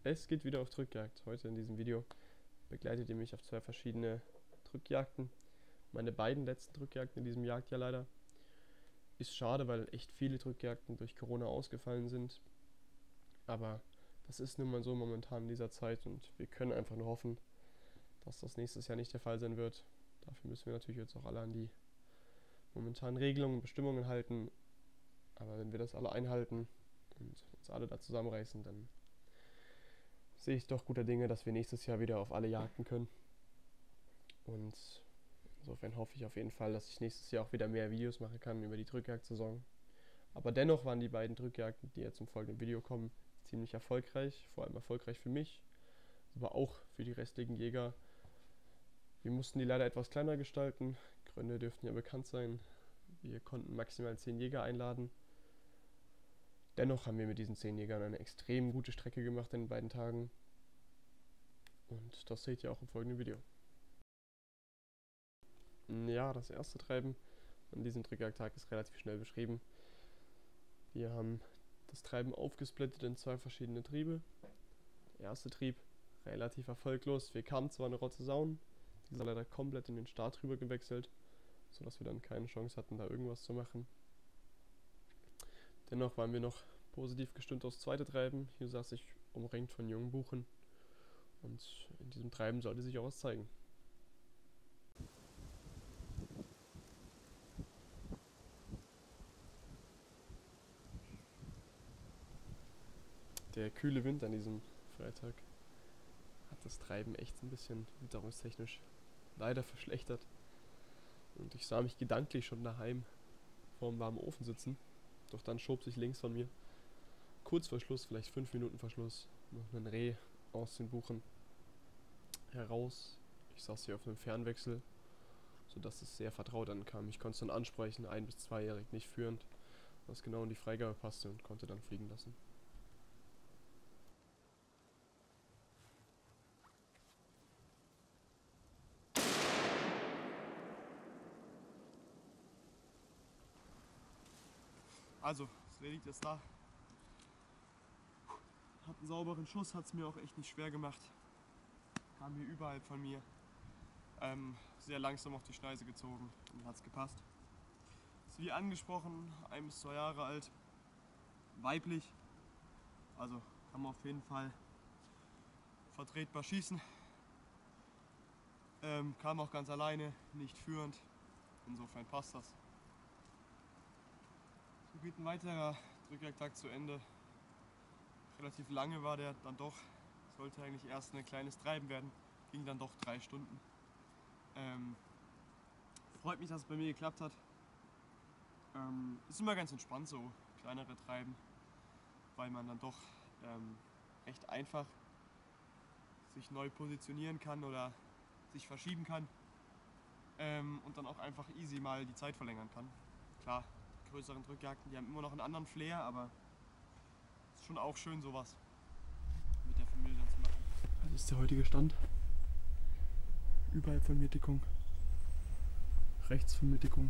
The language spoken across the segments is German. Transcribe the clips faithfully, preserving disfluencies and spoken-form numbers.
Es geht wieder auf Drückjagd. Heute in diesem Video begleitet ihr mich auf zwei verschiedene Drückjagden. Meine beiden letzten Drückjagden in diesem Jagdjahr leider. Ist schade, weil echt viele Drückjagden durch Corona ausgefallen sind. Aber das ist nun mal so momentan in dieser Zeit und wir können einfach nur hoffen, dass das nächstes Jahr nicht der Fall sein wird. Dafür müssen wir natürlich jetzt auch alle an die momentanen Regelungen und Bestimmungen halten. Aber wenn wir das alle einhalten und uns alle da zusammenreißen, dann sehe ich doch guter Dinge, dass wir nächstes Jahr wieder auf alle jagden können. Und insofern hoffe ich auf jeden Fall, dass ich nächstes Jahr auch wieder mehr Videos machen kann über die Drückjagdsaison. Aber dennoch waren die beiden Drückjagden, die jetzt im folgenden Video kommen, ziemlich erfolgreich. Vor allem erfolgreich für mich, aber auch für die restlichen Jäger. Wir mussten die leider etwas kleiner gestalten. Gründe dürften ja bekannt sein. Wir konnten maximal zehn Jäger einladen. Dennoch haben wir mit diesen zehn Jägern eine extrem gute Strecke gemacht in den beiden Tagen. Und das seht ihr auch im folgenden Video. Ja, das erste Treiben an diesem Drückjagdtag ist relativ schnell beschrieben. Wir haben das Treiben aufgesplittet in zwei verschiedene Triebe. Der erste Trieb relativ erfolglos. Wir kamen zwar eine Rotze Sauen, die ist leider komplett in den Start rüber gewechselt, sodass wir dann keine Chance hatten, da irgendwas zu machen. Dennoch waren wir noch positiv gestimmt aufs zweite Treiben. Hier saß ich umringt von jungen Buchen und in diesem Treiben sollte sich auch was zeigen. Der kühle Wind an diesem Freitag hat das Treiben echt ein bisschen witterungstechnisch leider verschlechtert. Und ich sah mich gedanklich schon daheim vorm warmen Ofen sitzen. Doch dann schob sich links von mir, kurz vor Schluss, vielleicht fünf Minuten vor Schluss, noch ein Reh aus den Buchen heraus. Ich saß hier auf einem Fernwechsel, sodass es sehr vertraut ankam. Ich konnte es dann ansprechen, ein- bis zweijährig, nicht führend, was genau in die Freigabe passte und konnte dann fliegen lassen. Also, das Reh liegt jetzt da. Hat einen sauberen Schuss, hat es mir auch echt nicht schwer gemacht. Kam hier überhalb von mir. Ähm, sehr langsam auf die Schneise gezogen und hat es gepasst. Ist wie angesprochen, ein bis zwei Jahre alt. Weiblich. Also kann man auf jeden Fall vertretbar schießen. Ähm, kam auch ganz alleine, nicht führend. Insofern passt das. So geht ein weiterer Drückjagdtag zu Ende. Relativ lange war der dann doch. Sollte eigentlich erst ein kleines Treiben werden. Ging dann doch drei Stunden. Ähm, freut mich, dass es bei mir geklappt hat. Ähm, ist immer ganz entspannt so, kleinere Treiben, weil man dann doch ähm, recht einfach sich neu positionieren kann oder sich verschieben kann ähm, und dann auch einfach easy mal die Zeit verlängern kann. Klar, die größeren Drückjagden, die haben immer noch einen anderen Flair, aber es ist schon auch schön, sowas mit der Familie dann zu machen. Das ist der heutige Stand. Überhalb von mir Dickung. Rechts von mir Dickung.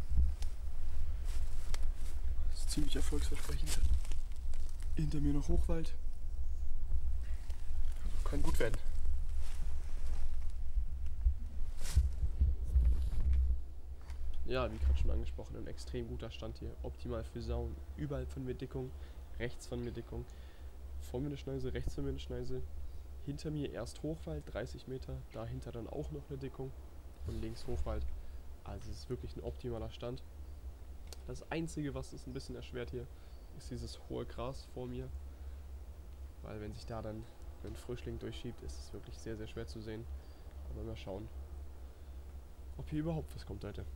Das ist ziemlich erfolgsversprechend. Hinter mir noch Hochwald. Also kann gut werden. Ja, wie gerade schon angesprochen, ein extrem guter Stand hier. Optimal für Sauen. Überhalb von mir Dickung. Rechts von mir Dickung. Vor mir eine Schneise, rechts von mir eine Schneise. Hinter mir erst Hochwald, dreißig Meter. Dahinter dann auch noch eine Dickung. Und links Hochwald. Also es ist wirklich ein optimaler Stand. Das Einzige, was es ein bisschen erschwert hier, ist dieses hohe Gras vor mir. Weil wenn sich da dann ein Frischling durchschiebt, ist es wirklich sehr, sehr schwer zu sehen. Aber mal schauen, ob hier überhaupt was kommt heute.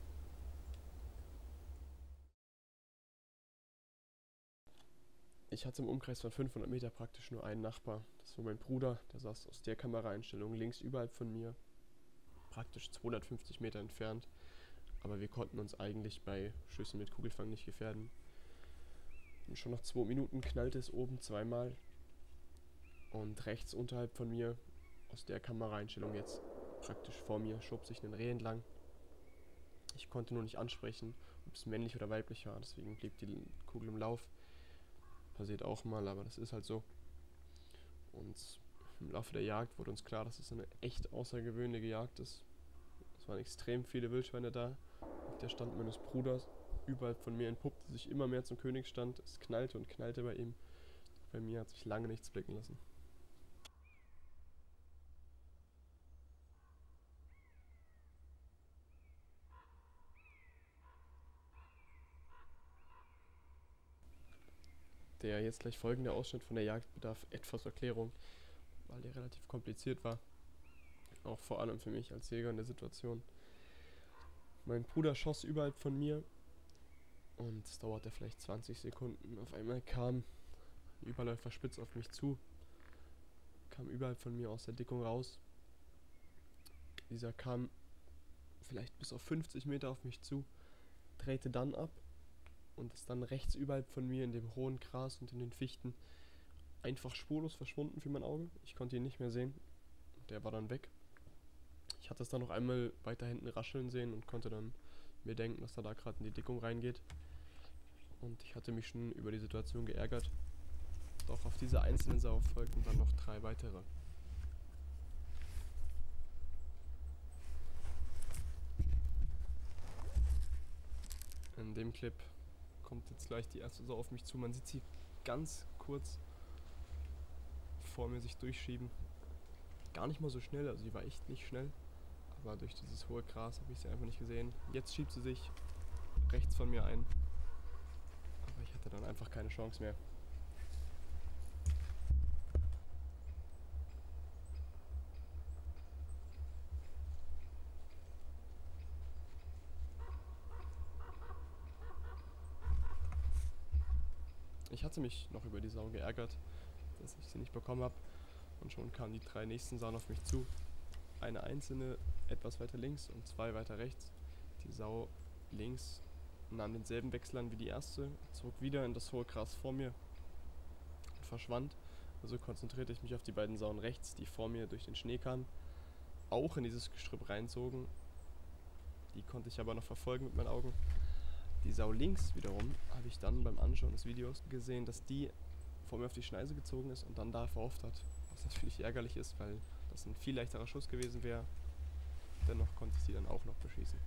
Ich hatte im Umkreis von fünfhundert Meter praktisch nur einen Nachbar. Das war mein Bruder, der saß aus der Kameraeinstellung links überhalb von mir. Praktisch zweihundertfünfzig Meter entfernt. Aber wir konnten uns eigentlich bei Schüssen mit Kugelfang nicht gefährden. Und schon nach zwei Minuten knallte es oben zweimal. Und rechts unterhalb von mir, aus der Kameraeinstellung jetzt praktisch vor mir, schob sich ein Reh entlang. Ich konnte nur nicht ansprechen, ob es männlich oder weiblich war, deswegen blieb die Kugel im Lauf. Passiert auch mal, aber das ist halt so. Und im Laufe der Jagd wurde uns klar, dass es eine echt außergewöhnliche Jagd ist. Es waren extrem viele Wildschweine da. Auf der Stand meines Bruders überall von mir entpuppte sich immer mehr zum Königsstand. Es knallte und knallte bei ihm. Bei mir hat sich lange nichts blicken lassen. Der jetzt gleich folgende Ausschnitt von der Jagd bedarf etwas Erklärung, weil der relativ kompliziert war. Auch vor allem für mich als Jäger in der Situation. Mein Bruder schoss überhalb von mir und es dauerte vielleicht zwanzig Sekunden. Auf einmal kam ein Überläufer spitz auf mich zu, kam überhalb von mir aus der Dickung raus. Dieser kam vielleicht bis auf fünfzig Meter auf mich zu, drehte dann ab und ist dann rechts überhalb von mir in dem hohen Gras und in den Fichten einfach spurlos verschwunden für mein Auge. Ich konnte ihn nicht mehr sehen. Der war dann weg. Ich hatte es dann noch einmal weiter hinten rascheln sehen und konnte dann mir denken, dass er da gerade in die Dickung reingeht. Und ich hatte mich schon über die Situation geärgert. Doch auf diese einzelnen Sau folgten dann noch drei weitere. In dem Clip kommt jetzt gleich die erste Sau auf mich zu. Man sieht sie ganz kurz vor mir sich durchschieben. Gar nicht mal so schnell, also sie war echt nicht schnell. Aber durch dieses hohe Gras habe ich sie einfach nicht gesehen. Jetzt schiebt sie sich rechts von mir ein. Aber ich hatte dann einfach keine Chance mehr. Ich hatte mich noch über die Sau geärgert, dass ich sie nicht bekommen habe. Und schon kamen die drei nächsten Sauen auf mich zu. Eine einzelne etwas weiter links und zwei weiter rechts. Die Sau links nahm denselben Wechsel an wie die erste, zog wieder in das hohe Gras vor mir und verschwand. Also konzentrierte ich mich auf die beiden Sauen rechts, die vor mir durch den Schnee kamen, auch in dieses Gestrüpp reinzogen. Die konnte ich aber noch verfolgen mit meinen Augen. Die Sau links wiederum habe ich dann beim Anschauen des Videos gesehen, dass die vor mir auf die Schneise gezogen ist und dann da verhofft hat. Was natürlich ärgerlich ist, weil das ein viel leichterer Schuss gewesen wäre. Dennoch konnte ich sie dann auch noch beschießen.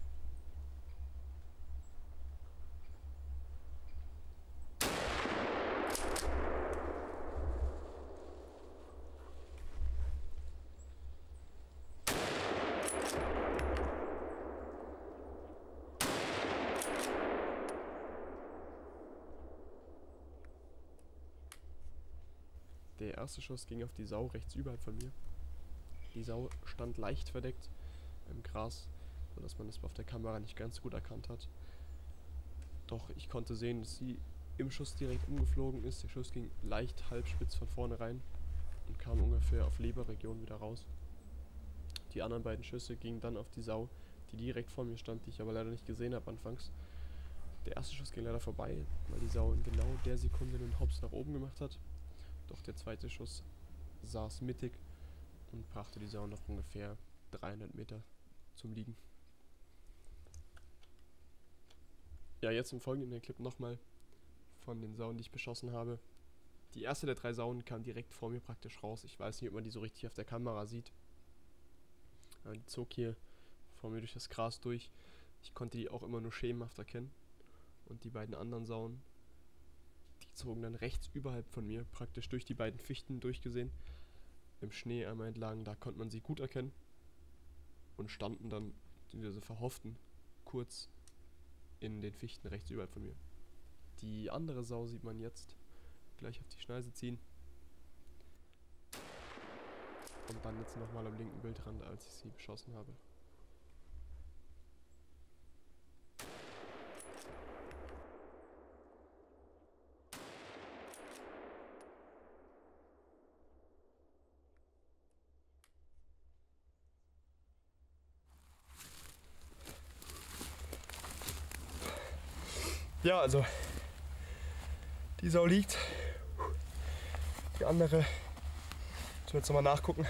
Der erste Schuss ging auf die Sau rechts überhalb von mir. Die Sau stand leicht verdeckt im Gras, sodass man das auf der Kamera nicht ganz gut erkannt hat. Doch ich konnte sehen, dass sie im Schuss direkt umgeflogen ist. Der Schuss ging leicht halbspitz von vorne rein und kam ungefähr auf Leberregion wieder raus. Die anderen beiden Schüsse gingen dann auf die Sau, die direkt vor mir stand, die ich aber leider nicht gesehen habe anfangs. Der erste Schuss ging leider vorbei, weil die Sau in genau der Sekunde den Hops nach oben gemacht hat. Doch der zweite Schuss saß mittig und brachte die Sau noch ungefähr dreihundert Meter zum Liegen. Ja, jetzt im folgenden Clip nochmal von den Sauen, die ich beschossen habe. Die erste der drei Sauen kam direkt vor mir praktisch raus. Ich weiß nicht, ob man die so richtig auf der Kamera sieht. Aber die zog hier vor mir durch das Gras durch. Ich konnte die auch immer nur schemenhaft erkennen. Und die beiden anderen Sauen, die zogen dann rechts überhalb von mir, praktisch durch die beiden Fichten durchgesehen, im Schnee einmal entlang, da konnte man sie gut erkennen und standen dann, diese verhofften, kurz in den Fichten rechts überhalb von mir. Die andere Sau sieht man jetzt gleich auf die Schneise ziehen und dann jetzt nochmal am linken Bildrand, als ich sie beschossen habe. Ja, also die Sau liegt. Die andere, müssen wir jetzt nochmal nachgucken.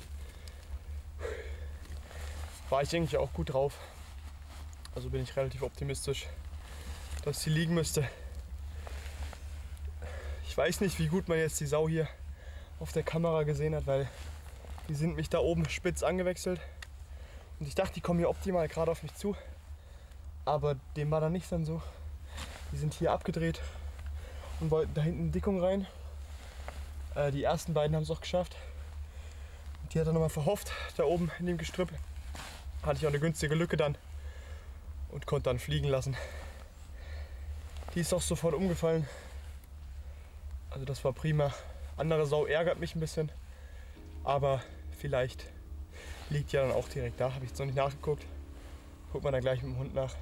War ich eigentlich auch gut drauf. Also bin ich relativ optimistisch, dass sie liegen müsste. Ich weiß nicht, wie gut man jetzt die Sau hier auf der Kamera gesehen hat, weil die sind mich da oben spitz angewechselt. Und ich dachte, die kommen hier optimal gerade auf mich zu. Aber dem war dann nicht dann so. Die sind hier abgedreht und wollten da hinten in Dickung rein. Äh, die ersten beiden haben es auch geschafft. Die hat er nochmal verhofft, da oben in dem Gestrüpp. Hatte ich auch eine günstige Lücke dann und konnte dann fliegen lassen. Die ist auch sofort umgefallen. Also das war prima. Andere Sau ärgert mich ein bisschen, aber vielleicht liegt ja dann auch direkt da. Habe ich jetzt noch nicht nachgeguckt. Guckt man dann gleich mit dem Hund nach.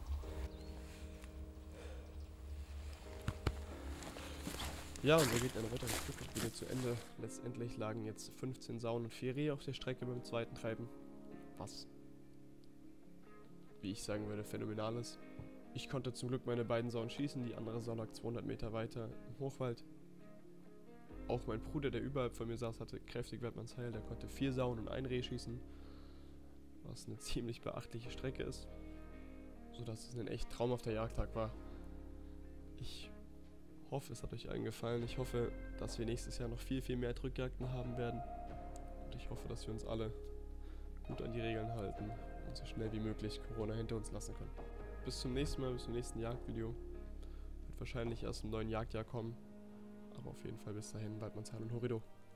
Ja, und so geht ein weiteres Stück wieder zu Ende. Letztendlich lagen jetzt fünfzehn Sauen und vier Rehe auf der Strecke beim zweiten Treiben. Was, wie ich sagen würde, phänomenal ist. Ich konnte zum Glück meine beiden Sauen schießen, die andere Sau lag zweihundert Meter weiter im Hochwald. Auch mein Bruder, der überhalb von mir saß, hatte kräftig Wettmannsheil, der konnte vier Sauen und ein Reh schießen. Was eine ziemlich beachtliche Strecke ist. Sodass es ein echt traumhafter Jagdtag war. Ich hoffe, es hat euch allen gefallen. Ich hoffe, dass wir nächstes Jahr noch viel, viel mehr Drückjagden haben werden. Und ich hoffe, dass wir uns alle gut an die Regeln halten und so schnell wie möglich Corona hinter uns lassen können. Bis zum nächsten Mal, bis zum nächsten Jagdvideo. Wird wahrscheinlich erst im neuen Jagdjahr kommen. Aber auf jeden Fall bis dahin, Weidmannsheil und Horrido.